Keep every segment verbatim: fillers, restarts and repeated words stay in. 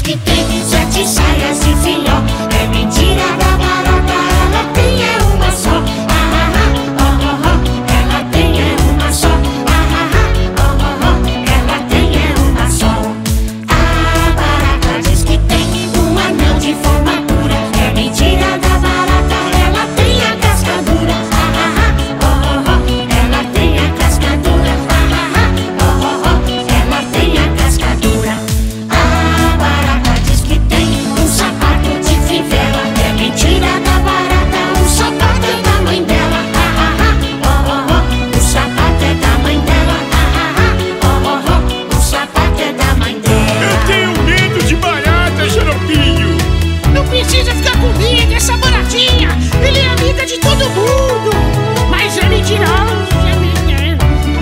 que tem sete saias de filó. É mentira da barata, ela tem é uma só. Ah, ah, ah, oh, oh, oh, ela tem é uma só. Ah, ah, ah, oh, oh, oh, ela tem é uma só. A barata diz que tem um anel de formatura. É mentira da barata, ela tem a casca dura. Ah, ah, ah, oh, oh, oh, ela tem a casca dura. Ah, ah, ah, oh, oh, oh, ela tem a casca dura. A barata diz que tem um sapato de fivela. É mentira da barata, o sapato é da mãe dela. Ah, ah, ah, oh, oh, oh, o sapato é da mãe dela. Ah, ah, ah, oh, oh, oh, o sapato é da mãe dela. Eu tenho medo de barata, Xaropinho. Não precisa ficar com medo, essa baratinha, ele é amiga de todo mundo. Mas é mentiroso, é mentira.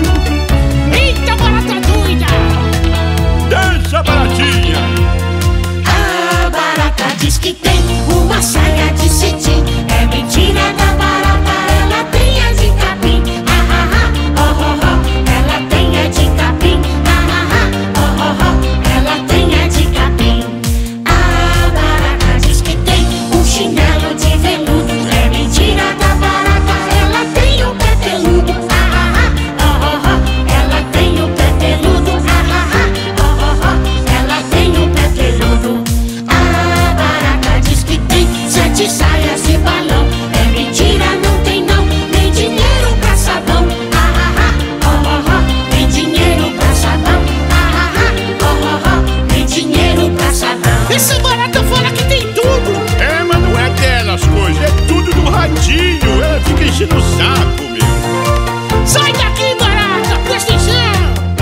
Eita, barata doida! Dança, baratinha. A barata diz que tem uma saia de cetim. É mentira da barata, ela tem é de capim. Ah, ah, ah, oh, oh, oh, ela tem é de capim. Ah, ah, ah, oh, oh, oh, ela tem é de capim. A barata diz que tem um chinelo de veludo. É mentira da barata, ela tem o pé peludo. Ah, ah, ah, oh, oh, oh, ela tem o pé peludo. Ah, ah, ah, oh, oh, oh, ela tem o pé peludo. A barata diz que tem sete saias de balão. É mentira, não tem não, nem dinheiro pra sabão. Ah, ah, ah, oh, oh, oh, nem dinheiro pra sabão. Ah, ah, ah, oh, oh, oh, nem dinheiro pra sabão. Essa barata fala que tem tudo. É, mas não é delas coisas, é tudo do ratinho. Ela fica enchendo o saco, meu. Sai daqui, barata, presta atenção.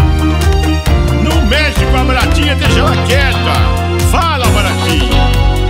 Não mexe com a baratinha, deixa ela quieta. Fala, baratinha.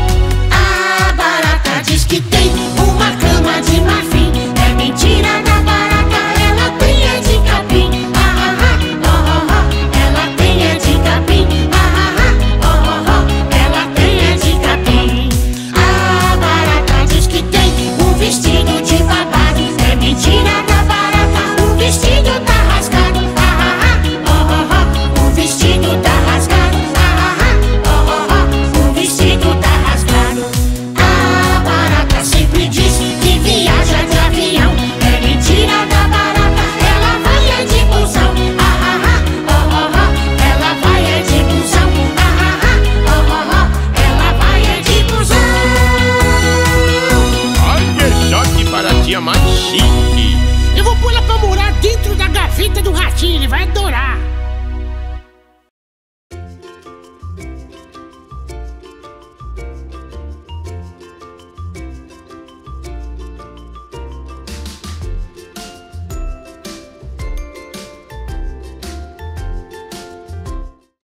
A barata diz que tem uma cama de marfim. É mentira da barata, ela tem é de capim. Ah, ah, ah, oh, oh, oh, ela tem é de capim. Ah, ah, ah, oh, oh, oh, ela tem é de capim. A barata diz que tem um vestido de babado. É mentira da barata, o vestido tá rasgado. Ah, ah, ah, oh, oh, oh, o vestido tá rasgado. Ah, ah, ah, oh, oh, oh, o vestido tá rasgado. A barata sempre diz que viaja de avião. É mentira da barata, ela vai é de busão. Ah, ah, ah, oh, oh, oh, ela vai é de busão. Ah, ah, ah, oh, oh, oh, ela vai é de busão. Olha só que baratinha mais chique. Eu vou pôr ela pra morar dentro da gaveta do ratinho, ele vai adorar.